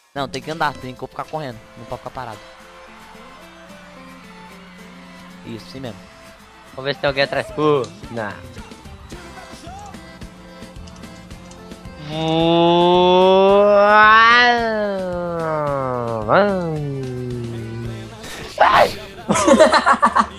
Não, tem que andar, tem que ficar correndo. Não pode ficar parado. Isso, assim mesmo. Vamos ver se tem alguém atrás. Não. Ai!